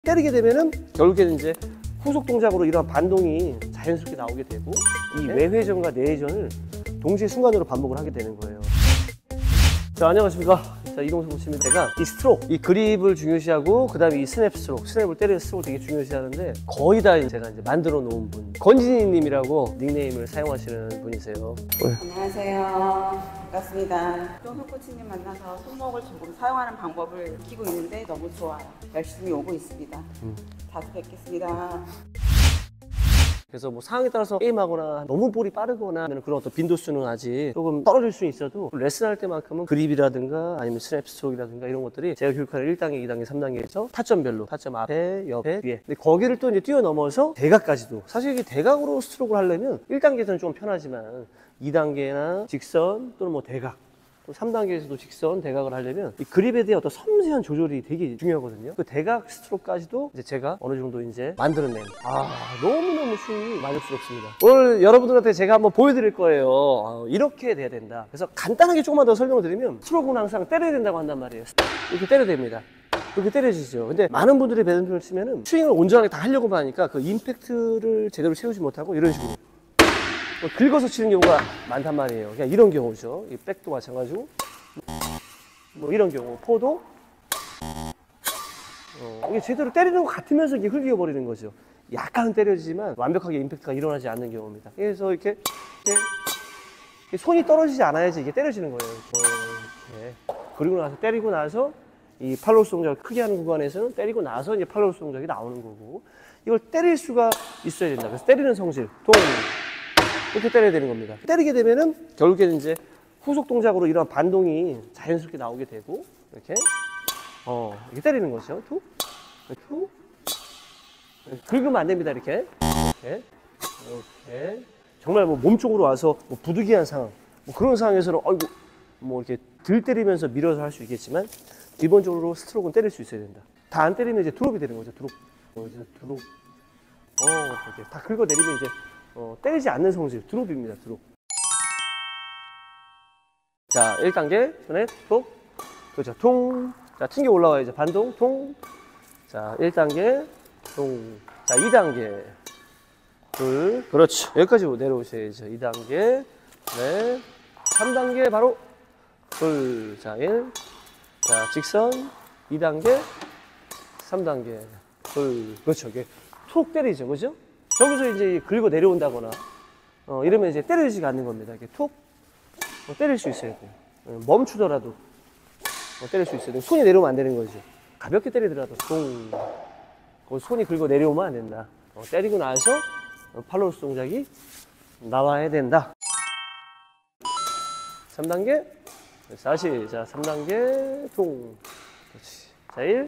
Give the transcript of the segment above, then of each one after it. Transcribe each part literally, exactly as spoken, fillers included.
때리게 되면은 결국에는 이제 후속 동작으로 이런 반동이 자연스럽게 나오게 되고 이 외회전과 내회전을 동시에 순간으로 반복을 하게 되는 거예요. 자, 안녕하십니까. 자, 이동수 코치입니다. 제가 이 스트로크, 이 그립을 중요시하고 그 다음에 이 스냅 스트로크, 스냅을 때리는 스트로크 되게 중요시하는데 거의 다 제가 이제 만들어 놓은 분, 권진희 님이라고 닉네임을 사용하시는 분이세요. 안녕하세요. 반갑습니다. 이동수 코치님 만나서 손목을 전부 사용하는 방법을 익히고 있는데 너무 좋아요. 열심히 오고 있습니다. 음. 자주 뵙겠습니다. 그래서 뭐 상황에 따라서 게임하거나 너무 볼이 빠르거나 그런 어떤 빈도수는 아직 조금 떨어질 수 있어도 레슨할 때만큼은 그립이라든가 아니면 스냅 스트로크라든가 이런 것들이 제가 교육하는 일 단계, 이 단계, 삼 단계에서 타점별로 타점 앞에, 옆에, 뒤에 근데 거기를 또 이제 뛰어넘어서 대각까지도 사실 이게 대각으로 스트로크를 하려면 일 단계에서는 좀 편하지만 이 단계나 직선 또는 뭐 대각 또 삼 단계에서도 직선, 대각을 하려면 이 그립에 대한 어떤 섬세한 조절이 되게 중요하거든요. 그 대각 스트로크까지도 이제 제가 어느 정도 이제 만들어낸 아 너무너무 스윙이 만족스럽습니다. 오늘 여러분들한테 제가 한번 보여드릴 거예요. 아, 이렇게 돼야 된다. 그래서 간단하게 조금만 더 설명을 드리면 스트로크는 항상 때려야 된다고 한단 말이에요. 이렇게 때려야 됩니다. 이렇게 때려지죠. 근데 많은 분들이 배드민턴을 치면은 스윙을 온전하게 다 하려고 하니까 그 임팩트를 제대로 채우지 못하고 이런 식으로 뭐 긁어서 치는 경우가 많단 말이에요. 그냥 이런 경우죠. 이 백도 마찬가지고, 뭐 이런 경우, 포도, 어, 이게 제대로 때리는 것 같으면서 이게 흘겨 버리는 거죠. 약간은 때려지지만 완벽하게 임팩트가 일어나지 않는 경우입니다. 그래서 이렇게, 이렇게 손이 떨어지지 않아야지 이게 때려지는 거예요. 이렇게. 그리고 나서 때리고 나서 이 팔로우스 동작을 크게 하는 구간에서는 때리고 나서 이제 팔로우스 동작이 나오는 거고, 이걸 때릴 수가 있어야 된다. 그래서 때리는 성질, 동. 이렇게 때려야 되는 겁니다. 때리게 되면은 결국에는 이제 후속 동작으로 이런 반동이 자연스럽게 나오게 되고 이렇게 어 이렇게 때리는 거죠. 툭, 툭. 긁으면 안 됩니다. 이렇게 이렇게 이렇게 정말 뭐 몸쪽으로 와서 뭐 부득이한 상황, 뭐 그런 상황에서는 어이구 뭐 이렇게 들 때리면서 밀어서 할 수 있겠지만 기본적으로 스트로크는 때릴 수 있어야 된다. 다 안 때리면 이제 드롭이 되는 거죠. 드롭, 어, 이제 드롭. 어 이렇게 다 긁어 내리면 이제 어, 때리지 않는 성질, 드롭입니다, 드롭. 자, 일 단계, 손에 톡. 그렇죠, 통. 자, 튕겨 올라와야죠. 반동, 통. 자, 일 단계, 통. 자, 이 단계. 둘. 그렇죠. 여기까지 내려오셔야죠. 이 단계. 네. 삼 단계, 바로. 둘. 자, 일. 자, 직선. 이 단계. 삼 단계. 둘. 그렇죠. 이게 톡 때리죠. 그죠? 저기서 이제 긁어 내려온다거나 어, 이러면 이제 때려지지가 않는 겁니다. 이렇게 툭 어, 때릴 수 있어야 돼요. 어, 멈추더라도 어, 때릴 수 있어야 돼요. 손이 내려오면 안 되는 거죠. 가볍게 때리더라도 똥 어, 손이 긁어 내려오면 안 된다. 어, 때리고 나서 어, 팔로우스 동작이 나와야 된다. 삼 단계 다시 자 삼 단계 통 그렇지. 자 일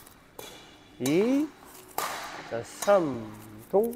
이 자 삼 통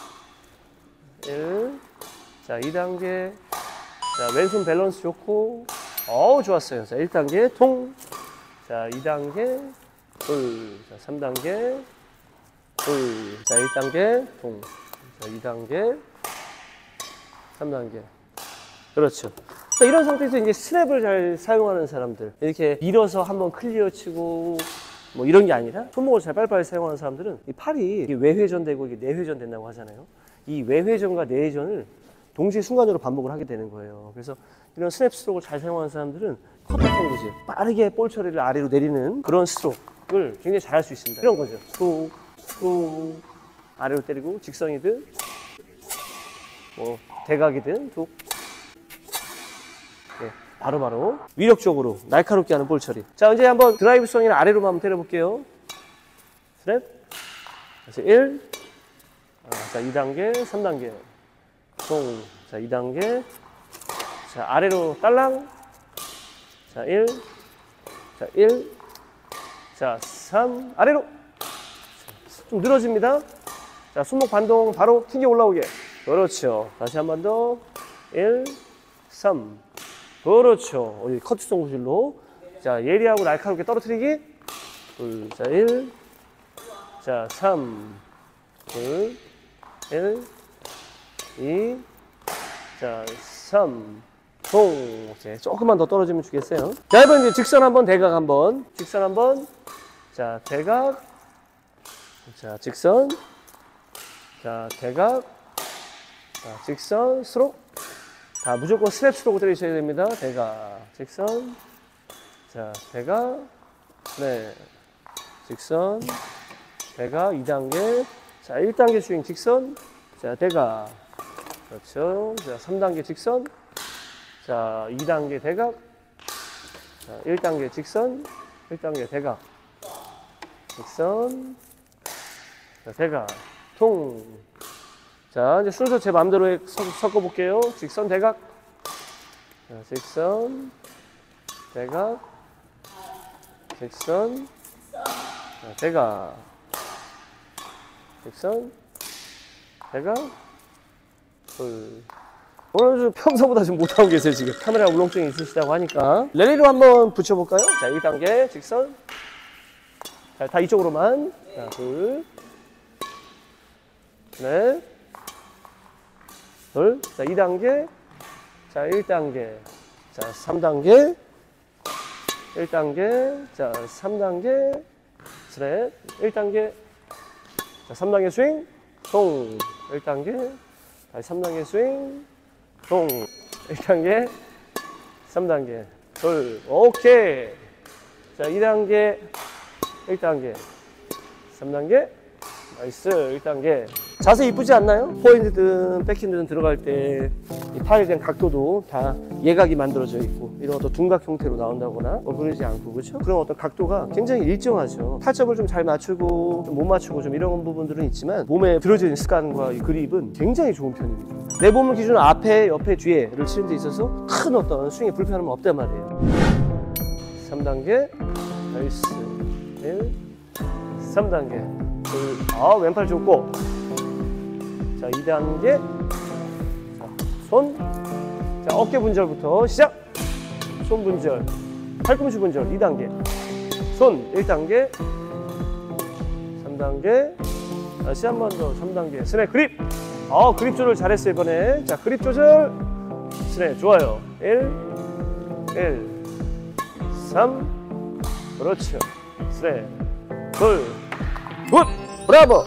일. 자, 이 단계. 자, 왼손 밸런스 좋고. 어우, 좋았어요. 자, 일 단계, 통. 자, 이 단계, 둘. 자, 삼 단계, 둘. 자, 일 단계, 통. 자, 이 단계, 삼 단계. 그렇죠. 자, 이런 상태에서 이제 스냅을 잘 사용하는 사람들. 이렇게 밀어서 한번 클리어 치고, 뭐 이런 게 아니라 손목을 잘 빨리빨리 사용하는 사람들은 이 팔이 이게 외회전되고 이게 내회전 된다고 하잖아요. 이 외회전과 내회전을 동시에 순간으로 반복을 하게 되는 거예요. 그래서 이런 스냅 스트로크를 잘 사용하는 사람들은 커터 송구질, 빠르게 볼 처리를 아래로 내리는 그런 스트로크를 굉장히 잘 할 수 있습니다. 이런 거죠. 툭, 툭, 아래로 때리고 직선이든 뭐 대각이든 툭. 네, 바로바로 위력적으로 날카롭게 하는 볼 처리. 자, 이제 한번 드라이브 스윙이나 아래로만 한번 때려볼게요. 스냅. 그래서 일. 자, 이 단계, 삼 단계. 통. 자, 이 단계. 자, 아래로 딸랑. 자, 일. 자, 일. 자, 삼. 아래로. 좀 늘어집니다. 자, 손목 반동 바로 튕겨 올라오게. 그렇죠. 다시 한 번 더. 일, 삼. 그렇죠. 여기 커트송 구질로. 자, 예리하고 날카롭게 떨어뜨리기. 둘. 자, 일. 자, 삼. 둘. 일, 이, 자, 삼, 통. 조금만 더 떨어지면 주겠어요. 자, 이번 이제 직선 한번, 대각 한번. 직선 한번. 자, 대각. 자, 직선. 자, 대각. 자, 직선, 스트로크. 자, 무조건 스냅 스트로크 때리셔야 됩니다. 대각, 직선. 자, 대각. 네. 직선. 대각 이 단계. 자, 일 단계 스윙 직선. 자, 대각. 그렇죠. 자, 삼 단계 직선. 자, 이 단계 대각. 자, 일 단계 직선. 일 단계 대각. 직선. 자, 대각. 통. 자, 이제 순서 제 마음대로 섞어 볼게요. 직선, 대각. 자, 직선. 대각. 직선. 자, 대각. 직선. 대각. 둘. 오늘 좀 평소보다 좀 못하고 계세요, 지금. 카메라 울렁증이 있으시다고 하니까. 랠리로 한번 붙여볼까요? 자, 일 단계 직선. 자, 다 이쪽으로만. 자, 둘. 넷. 둘. 자, 이 단계. 자, 일 단계. 자, 삼 단계. 일 단계. 자, 삼 단계. 스트랩. 일 단계. 자, 삼 단계 스윙. 동. 일 단계. 다시 삼 단계 스윙. 동. 일 단계. 삼 단계. 둘. 오케이. 자, 이 단계. 일 단계. 삼 단계. 나이스. 일 단계. 자세 이쁘지 않나요? 포핸드든 백핸드든 들어갈 때 이 팔에 대한 각도도 다 예각이 만들어져 있고 이런 어떤 둔각 형태로 나온다거나 뭐 그러지 않고 그렇죠? 그런 어떤 각도가 굉장히 일정하죠. 타점을 좀 잘 맞추고 좀 못 맞추고 좀 이런 부분들은 있지만 몸에 들어져 있는 습관과 이 그립은 굉장히 좋은 편입니다. 내 몸을 기준으로 앞에, 옆에, 뒤에를 치는 데 있어서 큰 어떤 스윙에 불편함은 없단 말이에요. 삼 단계 나이스. 일. 삼 단계 둘. 아, 왼팔 좋고. 자, 이 단계. 자, 손. 자, 어깨 분절부터 시작. 손 분절. 팔꿈치 분절 이 단계. 손 일 단계. 삼 단계. 다시 한 번 더. 삼 단계. 스냅 그립. 아, 그립 조절 잘했어요, 이번에. 자, 그립 조절. 스냅 좋아요. 일. 일. 삼. 그렇죠. 스냅. 둘. 굿. 브라보.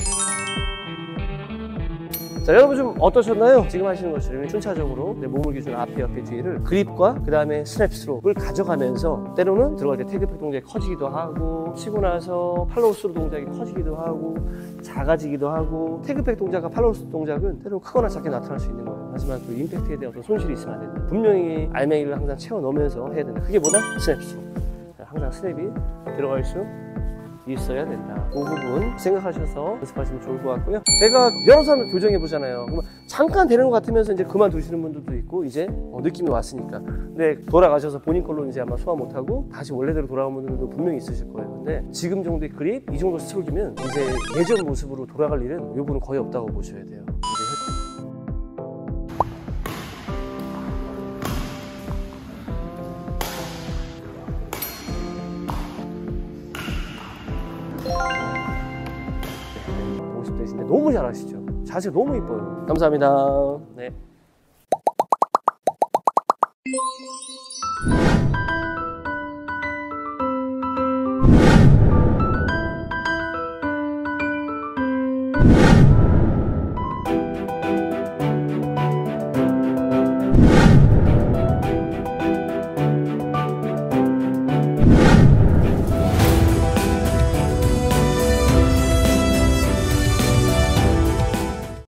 자, 여러분 좀 어떠셨나요? 지금 하시는 것처럼 순차적으로 내 몸을 기준으로 앞에, 옆에, 뒤를 그립과 그 다음에 스냅 스트로크를 가져가면서 때로는 들어갈 때 태그백 동작이 커지기도 하고 치고 나서 팔로우 스루 동작이 커지기도 하고 작아지기도 하고 태그백 동작과 팔로우 스루 동작은 때로는 크거나 작게 나타날 수 있는 거예요. 하지만 그 임팩트에 대한 어떤 손실이 있으면 안 된다. 분명히 알맹이를 항상 채워 넣으면서 해야 된다. 그게 뭐다? 스냅 스트로크. 항상 스냅이 들어갈 수 있어야 된다. 그 부분 생각하셔서 연습하시면 좋을 것 같고요. 제가 여러 사람을 교정해 보잖아요. 그러면 잠깐 되는 것 같으면서 이제 그만두시는 분들도 있고 이제 어, 느낌이 왔으니까. 근데 돌아가셔서 본인 걸로 이제 아마 소화 못하고 다시 원래대로 돌아온 분들도 분명히 있으실 거예요. 근데 지금 정도의 그립, 이 정도 스트로크면 이제 예전 모습으로 돌아갈 일은 이 부분은 거의 없다고 보셔야 돼요. 이제 오십 대신데 너무 잘하시죠? 자세 너무 이뻐요. 감사합니다. 네.